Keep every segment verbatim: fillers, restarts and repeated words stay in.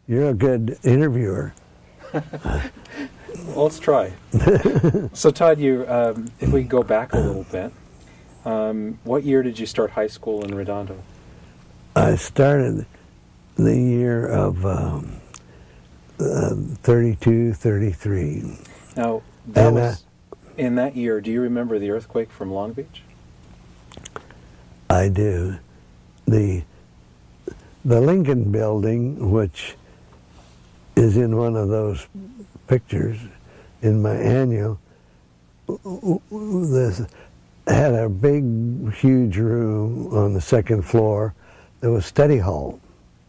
you're a good interviewer. Well, let's try. So, Todd, you, um, if we go back a little bit, um, what year did you start high school in Redondo? I started the year of um, uh, thirty-two, thirty-three. Now, that and, was, uh, in that year, do you remember the earthquake from Long Beach? I do. The the Lincoln Building, which is in one of those pictures in my annual, this had a big, huge room on the second floor that was study hall.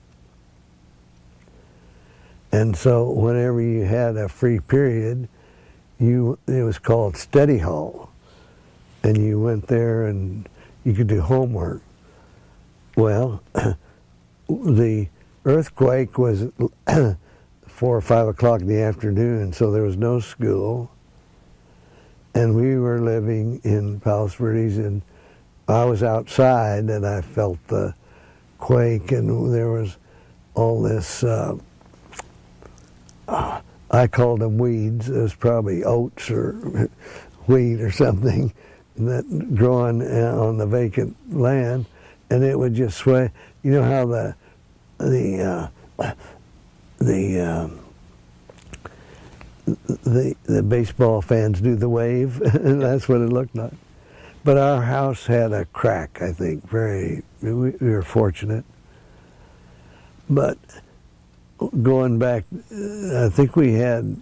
And so whenever you had a free period, you it was called study hall. And you went there and you could do homework. Well, the earthquake was four or five o'clock in the afternoon, so there was no school. And we were living in Palos Verdes, and I was outside, and I felt the quake, and there was all this, uh, I called them weeds. It was probably oats or wheat or something that growing on the vacant land, and it would just sway. You know how the the uh, the um, the the baseball fans do the wave. That's what it looked like. But our house had a crack. I think very we, we were fortunate. But going back, I think we had,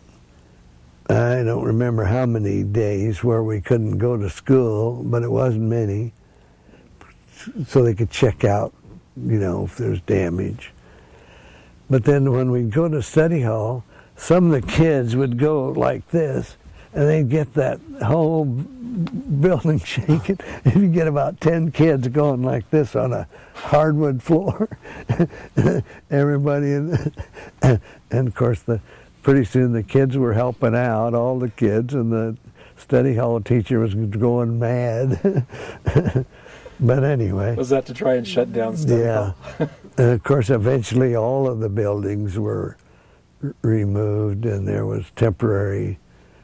I don't remember how many days where we couldn't go to school, but it wasn't many, so they could check out, you know, if there's damage. But then when we'd go to study hall, some of the kids would go like this, and they'd get that whole building shaking. If you get about ten kids going like this on a hardwood floor, everybody, in, and of course, the pretty soon the kids were helping out, all the kids, and the study hall teacher was going mad. But anyway. Was that to try and shut down study yeah. hall? And of course, eventually all of the buildings were r- removed, and there was temporary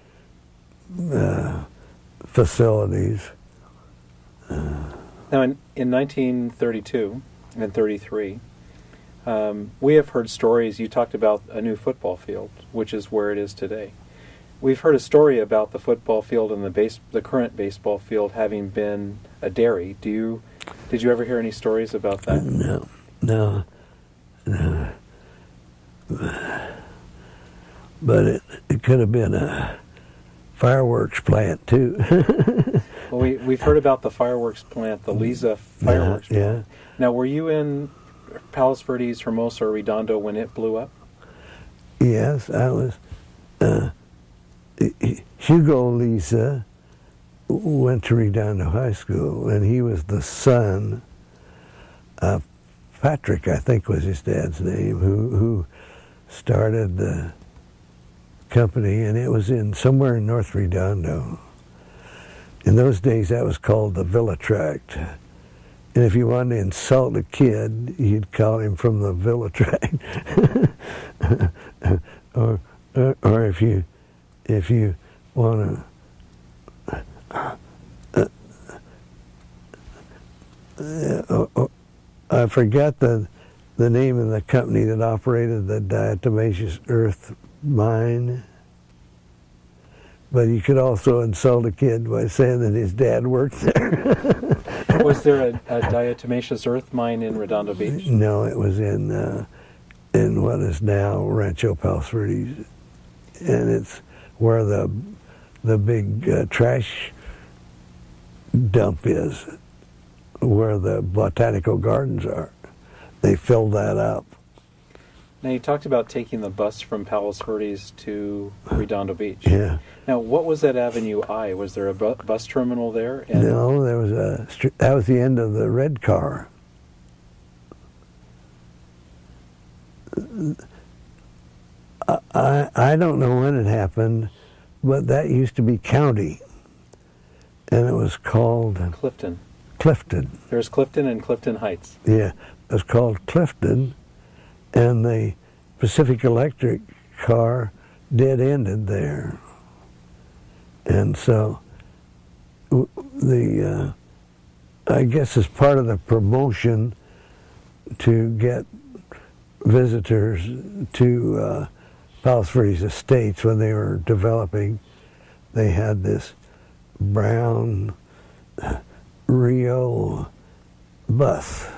uh, facilities. Uh, now, in, in nineteen thirty-two and thirty-three, um, we have heard stories. You talked about a new football field, which is where it is today. We've heard a story about the football field and the base, the current baseball field having been a dairy. Do you, did you ever hear any stories about that? No, no, no. But it, it could have been a fireworks plant too. Well, we we've heard about the fireworks plant, the Liza fireworks yeah, plant. Yeah. Now, were you in Palos Verdes, Hermosa, or Redondo when it blew up? Yes, I was. Uh, Hugo Liza went to Redondo High School, and he was the son of Patrick, I think was his dad's name, who who started the company, and it was in somewhere in North Redondo. In those days, that was called the Villa Tract. And if you wanted to insult a kid, you'd call him from the Villa Tract. or, or or if you if you want to. Uh, uh, uh, I forgot the the name of the company that operated the diatomaceous earth mine. But you could also insult a kid by saying that his dad worked there. Was there a, a diatomaceous earth mine in Redondo Beach? No, it was in uh, in what is now Rancho Palos Verdes, and it's where the the big uh, trash dump is, where the botanical gardens are. They filled that up. Now, you talked about taking the bus from Palos Verdes to Redondo Beach. Yeah. Now, what was that Avenue I? Was there a bu- bus terminal there? And No, there was a. That was the end of the red car. I I, I don't know when it happened, but that used to be county, and it was called Clifton. Clifton. There's Clifton and Clifton Heights. Yeah, it was called Clifton, and they Pacific Electric car dead-ended there. And so the, uh, I guess as part of the promotion to get visitors to uh, Palos Verdes Estates when they were developing, they had this brown Rio bus,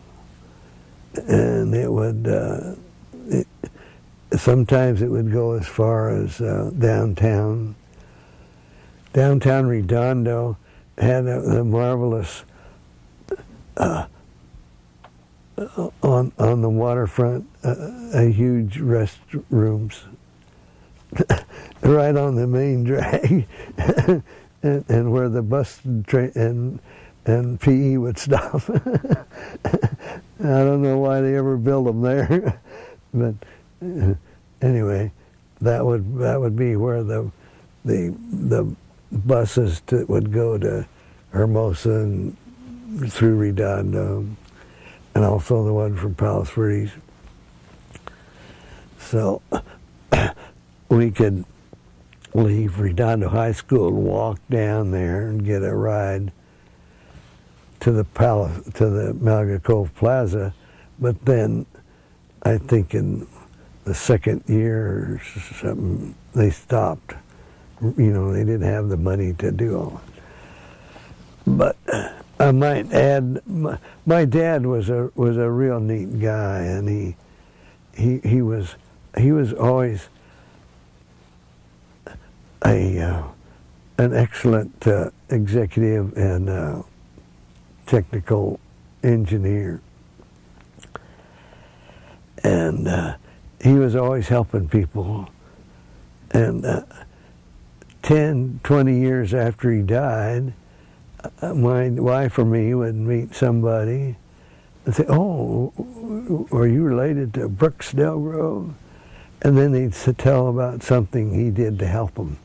and it would uh, it, sometimes it would go as far as uh, downtown. Downtown Redondo had a, a marvelous uh, on on the waterfront, uh, a huge restrooms right on the main drag, and, and where the bus train and and P E would stop. I don't know why they ever built them there, but uh, anyway, that would that would be where the the the buses to, would go to Hermosa and through Redondo, and also the one from Palos Verdes. So we could leave Redondo High School and walk down there and get a ride to the palace, to the Malaga Cove Plaza, but then I think in the second year or something they stopped. You know, they didn't have the money to do all that. But I might add, my, my dad was a was a real neat guy, and he he he was he was always a uh, an excellent uh, executive and uh, technical engineer, and uh, he was always helping people. And uh, ten, twenty years after he died, uh, my wife or me would meet somebody and say, "Oh, are you related to Brooks Delgrove?" And then they'd tell about something he did to help them.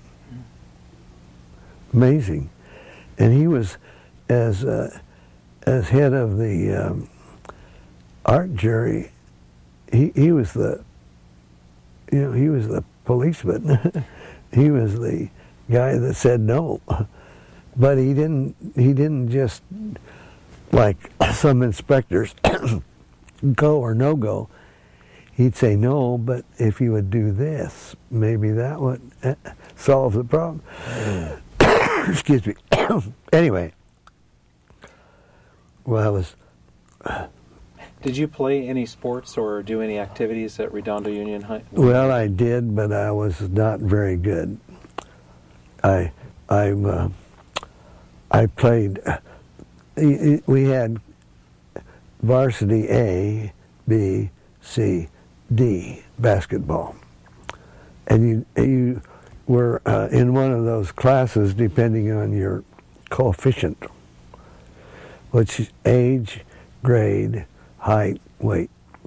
Amazing. And he was, as uh, as head of the um, art jury, he he was the, you know, he was the policeman. He was the guy that said no, but he didn't. He didn't just like some inspectors go or no go. He'd say no, but if you would do this, maybe that would solve the problem. Excuse me. Anyway, well, I was. Did you play any sports or do any activities at Redondo Union High? Well, I did, but I was not very good. I, I, uh, I played. Uh, we had varsity A, B, C, D basketball, and you you were uh, in one of those classes depending on your coefficient, which is age, grade, height, weight.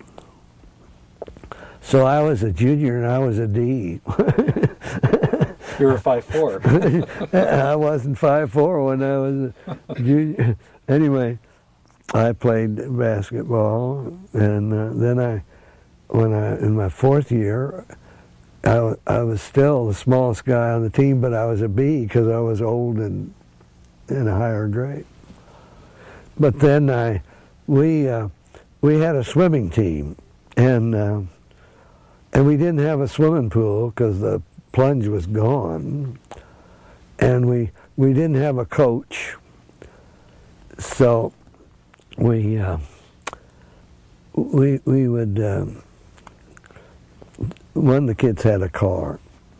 So I was a junior and I was a D. You were five foot four. I wasn't five foot four when I was a junior. Anyway, I played basketball, and uh, then I, when I in my fourth year, I, I was still the smallest guy on the team, but I was a B because I was old and in a higher grade. But then I, we. Uh, We had a swimming team, and uh, and we didn't have a swimming pool because the plunge was gone, and we we didn't have a coach, so we uh, we we would um, one of the kids had a car,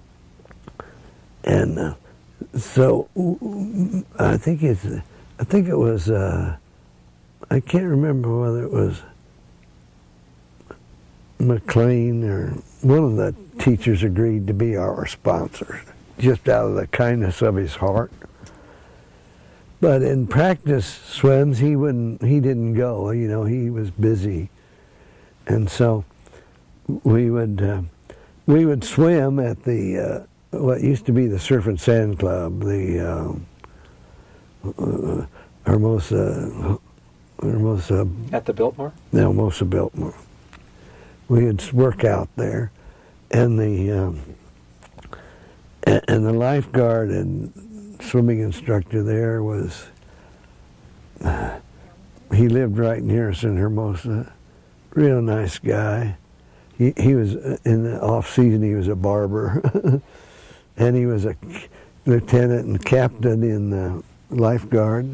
and uh, so I think it's I think it was uh, I can't remember whether it was McLean or one of the teachers agreed to be our sponsors, just out of the kindness of his heart. But in practice swims, he wouldn't. He didn't go. You know, he was busy, and so we would uh, we would swim at the uh, what used to be the Surf and Sand Club, the uh, uh, Hermosa. Hermosa. At the Biltmore? No, Hermosa Biltmore. we would work out there, and the um, and the lifeguard and swimming instructor there was, uh, he lived right near us in Hermosa, real nice guy. He he was, in the off season, he was a barber, and he was a lieutenant and captain in the lifeguard.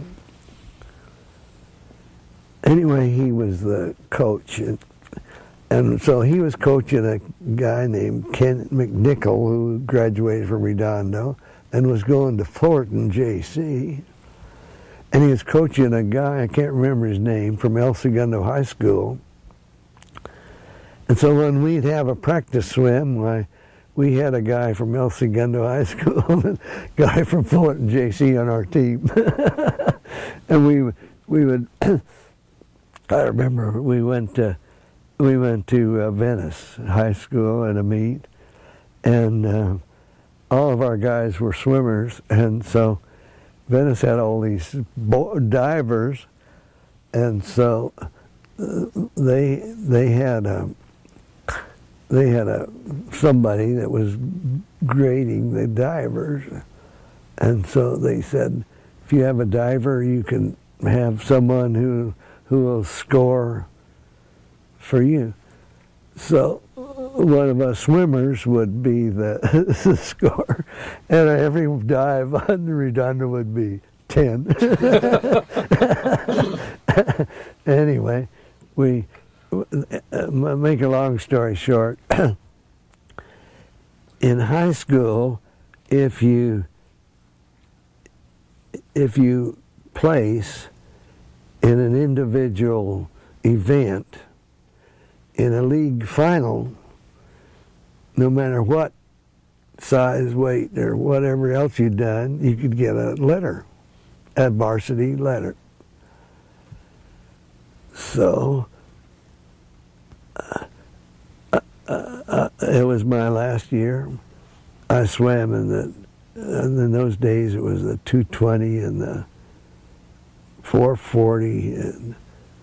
Anyway, he was the coach, and, and so he was coaching a guy named Ken McNichol, who graduated from Redondo and was going to Fullerton J C. And he was coaching a guy, I can't remember his name, from El Segundo High School. And so when we'd have a practice swim, why, we had a guy from El Segundo High School and a guy from Fullerton J C on our team. And we we would, I remember we went to, we went to uh, Venice High School at a meet, and uh, all of our guys were swimmers, and so Venice had all these divers, and so uh, they they had a they had a somebody that was grading the divers, and so they said, if you have a diver, you can have someone who who will score for you. So one of us swimmers would be the, the scorer, and every dive on Redondo would be ten. Anyway, we make a long story short. In high school, if you if you place in an individual event in a league final, no matter what size, weight, or whatever else you'd done, you could get a letter, a varsity letter. So uh, uh, uh, it was my last year. I swam in the, and in those days it was the two twenty and the four forty and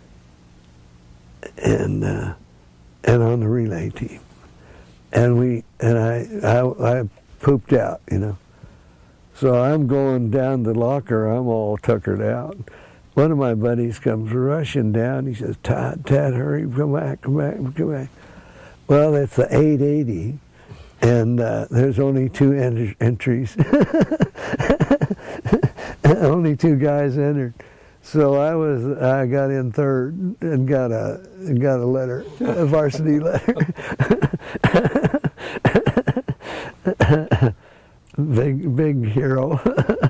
and uh, and on the relay team. And we and I, I I pooped out, you know. So I'm going down the locker, I'm all tuckered out. One of my buddies comes rushing down, he says, Todd, Todd, hurry, come back, come back, come back. Well, it's the eight eighty, and uh, there's only two ent entries. Only two guys entered. So I was, I got in third and got a, got a letter, a varsity letter. Big, big hero.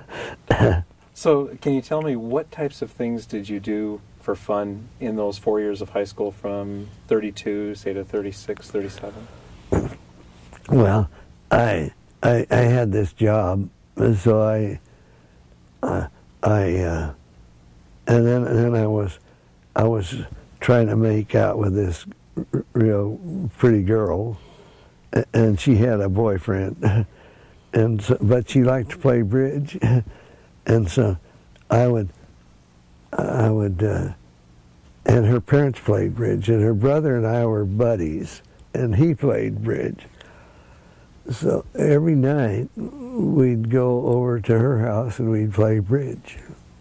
So can you tell me, what types of things did you do for fun in those four years of high school from thirty-two, say, to thirty-six, thirty-seven? Well, I, I, I had this job, and so I, uh, I, uh, and then, and then I was, I was trying to make out with this r real pretty girl, and she had a boyfriend, and so, but she liked to play bridge, and so I would, I would, uh, and her parents played bridge, and her brother and I were buddies, and he played bridge. So every night we'd go over to her house and we'd play bridge.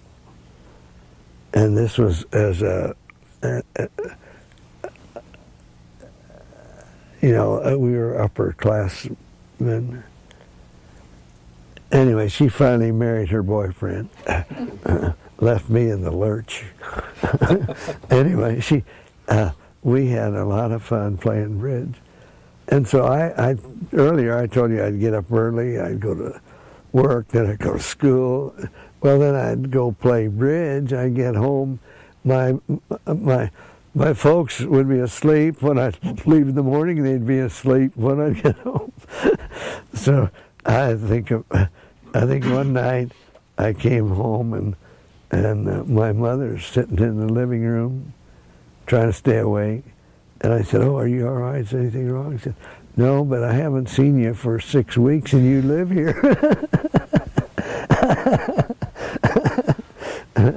And this was as a, a, a you know, we were upperclassmen. Anyway, she finally married her boyfriend, left me in the lurch. Anyway, she, uh, we had a lot of fun playing bridge. And so I, I, earlier I told you I'd get up early, I'd go to work, then I'd go to school. Well, then I'd go play bridge. I'd get home. My, my, my folks would be asleep when I'd leave in the morning, and they'd be asleep when I'd get home. So I think, of, I think one night I came home, and, and uh, my mother's sitting in the living room trying to stay awake. And I said, oh, are you all right? Is anything wrong? He said, no, but I haven't seen you for six weeks and you live here.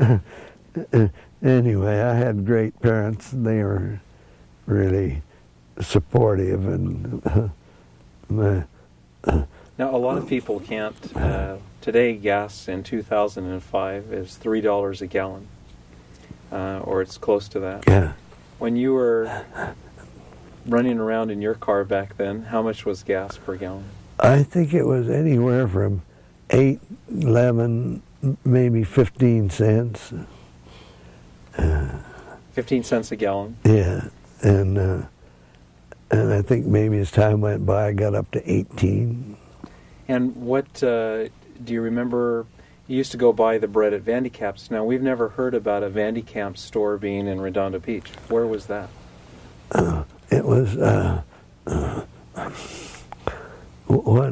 Anyway, I had great parents. They were really supportive, and uh, my, uh, now a lot of people can't. Uh, today, gas in two thousand five is three dollars a gallon, uh, or it's close to that. yeah. When you were running around in your car back then, how much was gas per gallon? I think it was anywhere from eight, eleven, maybe fifteen cents. Uh, Fifteen cents a gallon. yeah, and uh, and I think maybe as time went by, I got up to eighteen. And what uh, do you remember? You used to go buy the bread at Van de Kamp's. Now, we've never heard about a Van de Kamp store being in Redondo Beach. Where was that? Uh, it was uh, uh, what?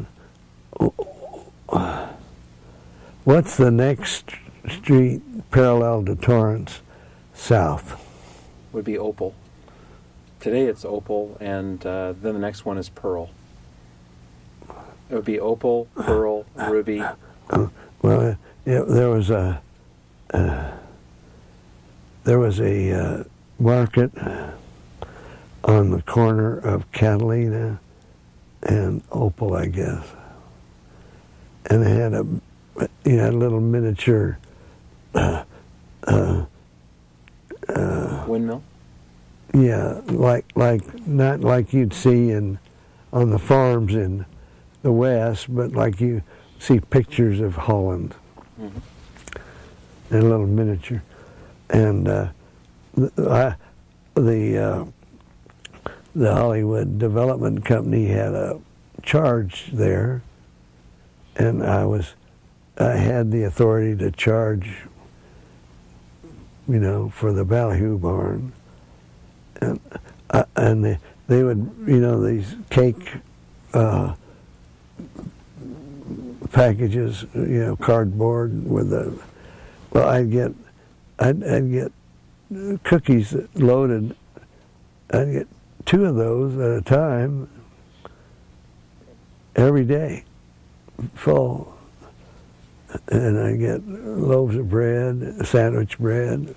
What's the next street parallel to Torrance? South. Would be Opal. Today it's Opal, and uh, then the next one is Pearl. It would be Opal, Pearl, Ruby. Uh, well, yeah, there was a uh, there was a uh, market on the corner of Catalina and Opal, I guess, and they had a you know a little miniature uh, uh, uh, Windmill. yeah, like like not like you'd see in on the farms in the West, but like you see pictures of Holland. Mm-hmm. In a little miniature, and uh, I, the uh, the Hollywood Development Company had a charge there, and I was I had the authority to charge, you know, for the ballyhoo barn, and uh, and they, they would you know these cake uh, packages, you know, cardboard with the well, I'd get I'd, I'd get cookies loaded. I'd get two of those at a time every day, full. And I get loaves of bread, sandwich bread.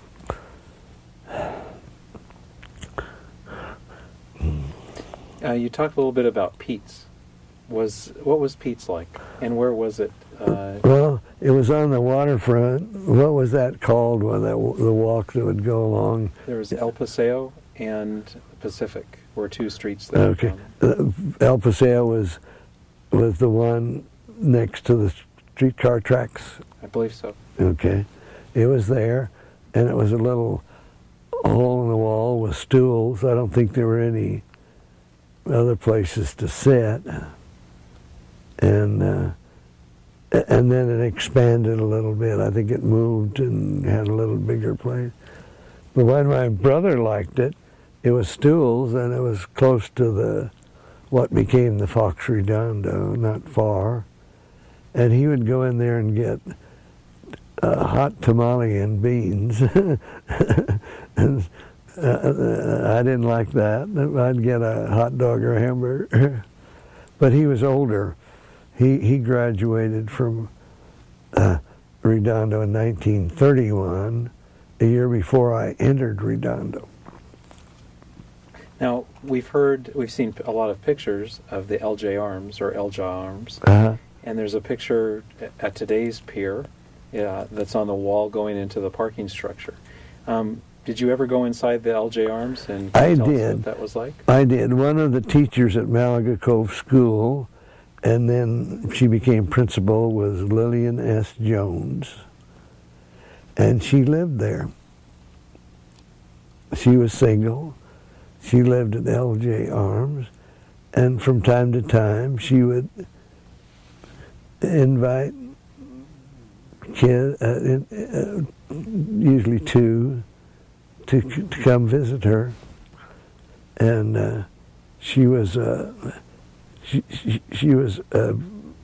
Uh, you talked a little bit about Pete's. Was what was Pete's like, and where was it? Uh, Well, it was on the waterfront. What was that called? Well, that the walk that would go along. there was El Paseo and Pacific were two streets there. Okay, uh, El Paseo was was the one next to the streetcar tracks. I believe so. Okay, it was there, and it was a little hole in the wall with stools. I don't think there were any other places to sit, and uh, and then it expanded a little bit. I think it moved and had a little bigger place. But when my brother liked it, it was stools, and it was close to the what became the Fox Redondo, not far. And he would go in there and get a hot tamale and beans. And uh, I didn't like that. I'd get a hot dog or a hamburger. But he was older. He he graduated from uh, Redondo in nineteen thirty-one, a year before I entered Redondo. Now we've heard, we've seen a lot of pictures of the L J Arms or L J Arms, Uh-huh. and there's a picture at today's pier uh, that's on the wall going into the parking structure. Um, did you ever go inside the L J Arms and can I you tell us did. what that was like? I did. One of the teachers at Malaga Cove School, and then she became principal, was Lillian S. Jones. And she lived there. She was single. She lived at L J Arms. And from time to time, she would invite kids, uh, uh, usually two, to, to come visit her. And uh, she was... Uh, She, she, she was uh,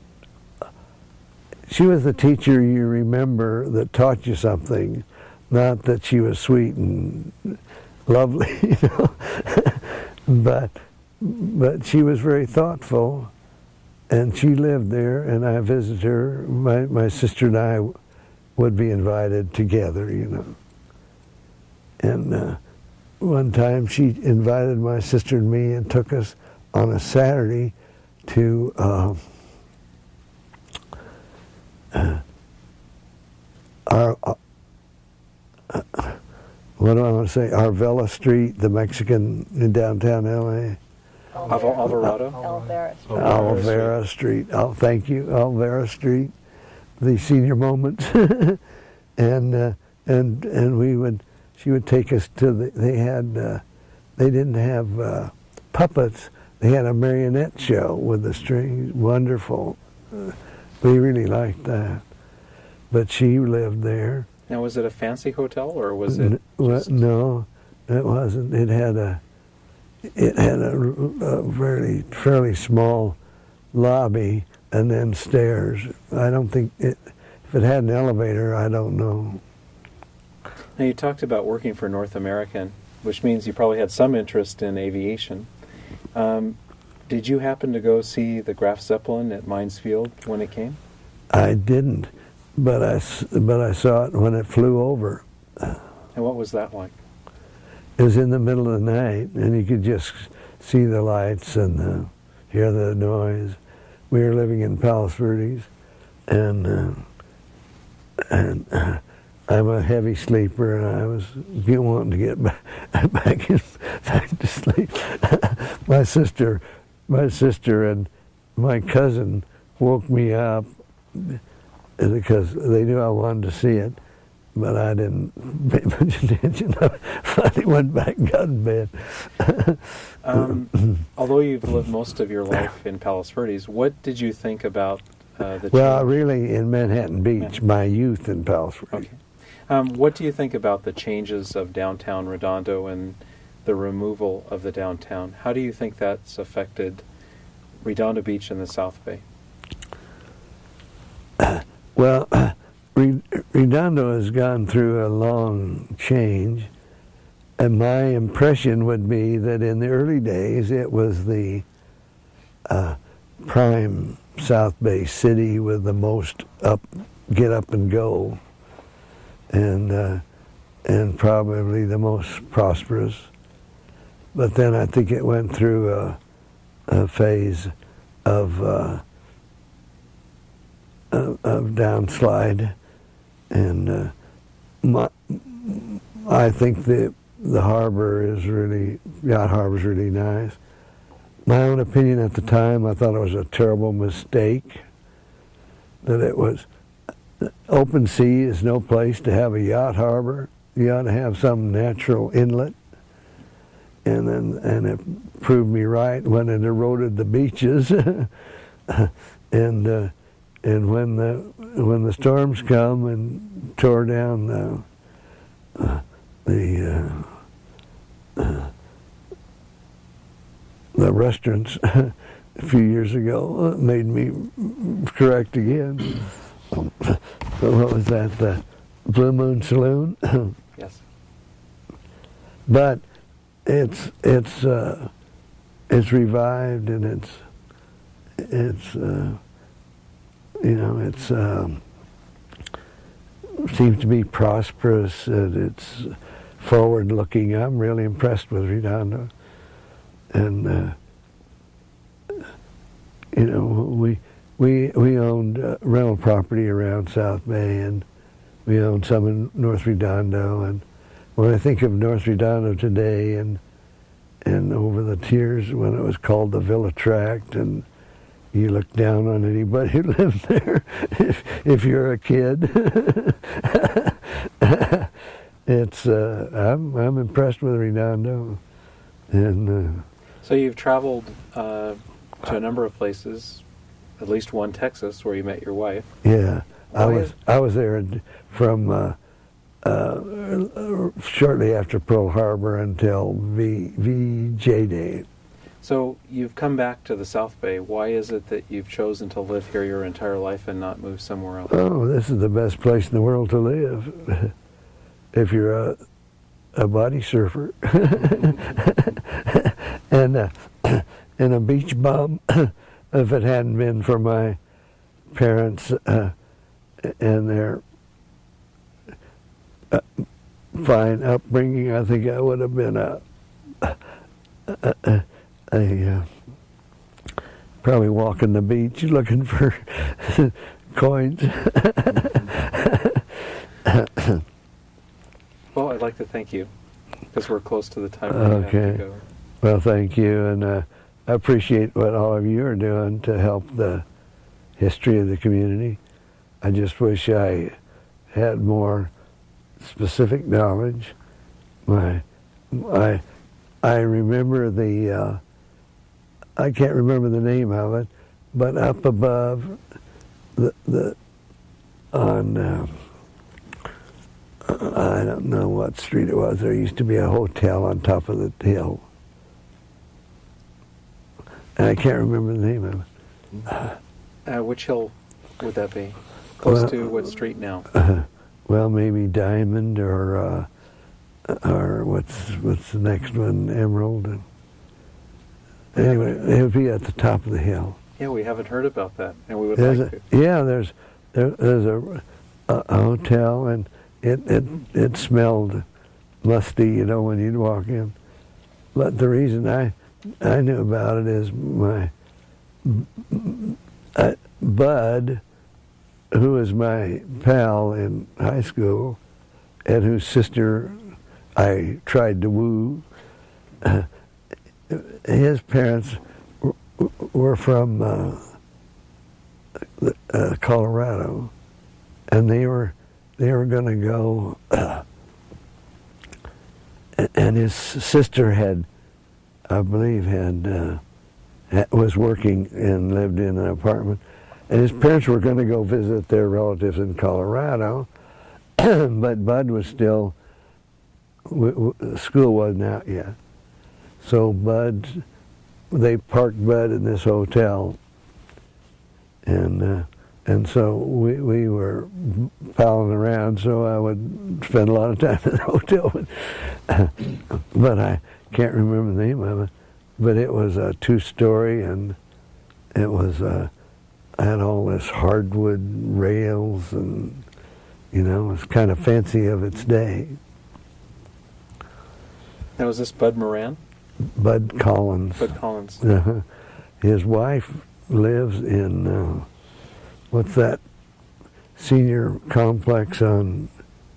she was the teacher you remember that taught you something, not that she was sweet and lovely, you know. but but she was very thoughtful, and she lived there, and I visited her. My my sister and I would be invited together, you know. And uh, one time she invited my sister and me and took us on a Saturday to uh, uh, our, uh, uh, what do I want to say, Arvela Street, the Mexican in downtown L A. Alvarado? Alvera Street. Alvera Street. Oh, thank you, Alvera Street. The senior moments. and uh, and and we would, she would take us to the, they had, uh, they didn't have uh, puppets. They had a marionette show with the strings. Wonderful. Uh, we really liked that. But she lived there. Now, was it a fancy hotel, or was it? N- well, just... No, it wasn't. It had a, it had a, a fairly fairly small lobby and then stairs. I don't think it. If it had an elevator, I don't know. Now, you talked about working for North American, which means you probably had some interest in aviation. Um, did you happen to go see the Graf Zeppelin at Mines Field when it came? I didn't, but I, but I saw it when it flew over. And what was that like? It was in the middle of the night, and you could just see the lights and uh, hear the noise. We were living in Palos Verdes, and uh, and uh, I'm a heavy sleeper, and I was wanting to get back, back, in, back to sleep. my sister, my sister, and my cousin woke me up because they knew I wanted to see it, but I didn't pay much attention. I finally went back and got in bed. um, although you've lived most of your life in Palos Verdes, what did you think about uh, the Well, change? really in Manhattan Beach, Manhattan. my youth in Palos Verdes. Okay. Um, what do you think about the changes of downtown Redondo and the removal of the downtown? How do you think that's affected Redondo Beach and the South Bay? Well, Redondo has gone through a long change, and my impression would be that in the early days it was the uh, prime South Bay city with the most up, get up and go, and uh, and probably the most prosperous. But then I think it went through a, a phase of uh, of, of downslide, and uh, my, I think the the harbor is really, yacht harbor is really nice. My own opinion at the time, I thought it was a terrible mistake. That it was, open sea is no place to have a yacht harbor. You ought to have some natural inlet. And then, and it proved me right when it eroded the beaches. and uh, and when the when the storms come and tore down the uh, the uh, uh, the restaurants a few years ago, it made me correct again. What was that? The Blue Moon Saloon. Yes. But it's it's uh, it's revived, and it's it's uh, you know it's um, seems to be prosperous, and it's forward looking. I'm really impressed with Redondo, and uh, you know we we we owned uh, rental property around South Bay, and we owned some in North Redondo, and when I think of North Redondo today, and and over the years when it was called the Villa Tract, and you look down on anybody who lived there, if, if you're a kid. it's uh, I'm I'm impressed with Redondo, and uh, So you've traveled uh, to a number of places, at least one Texas, where you met your wife. yeah, I Why was is- I was there from. Uh, Uh, shortly after Pearl Harbor until V J Day. So you've come back to the South Bay. Why is it that you've chosen to live here your entire life and not move somewhere else? Oh, this is the best place in the world to live if you're a, a body surfer. and, uh, and a beach bum, if it hadn't been for my parents uh, and their Uh, fine upbringing. I think I would have been a, a, a, a uh, probably walking the beach looking for coins. Well, I'd like to thank you, because we're close to the time we Okay. have to go. Well, thank you, and uh, I appreciate what all of you are doing to help the history of the community. I just wish I had more specific knowledge. My, I, I remember the, uh, I can't remember the name of it, but up above the, the on, uh, I don't know what street it was, there used to be a hotel on top of the hill. And I can't remember the name of it. Uh, which hill would that be? Close Well, to what street now? Uh, well, maybe Diamond or uh, or what's what's the next one? Emerald. And anyway, it would be at the top of the hill. Yeah, we haven't heard about that, and we would There's like a, to. yeah, there's there, there's a, a, a hotel, and it, it it smelled musty, you know, when you'd walk in. But the reason I I knew about it is my uh, Bud, who was my pal in high school, and whose sister I tried to woo. Uh, his parents w- were from uh, uh, Colorado, and they were they were going to go. Uh, and his sister had, I believe, had uh, was working and lived in an apartment. And his parents were going to go visit their relatives in Colorado, but Bud was still, w w school wasn't out yet. So Bud, they parked Bud in this hotel, and uh, and so we, we were palling around, so I would spend a lot of time in the hotel. But I can't remember the name of it. But it was a two-story, and it was uh, had all this hardwood rails, and you know, it was kind of fancy of its day. Now, was this Bud Moran? Bud Collins. Bud Collins. Uh-huh. His wife lives in uh, what's that senior complex on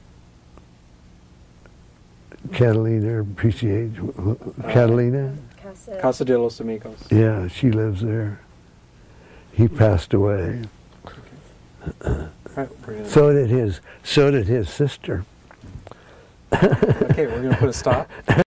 Catalina? Appreciate Catalina. Casa. Casa de los Amigos. Yeah, she lives there. He passed away. Right, we're gonna, So did his. So did his sister. okay, we're going to put a stop.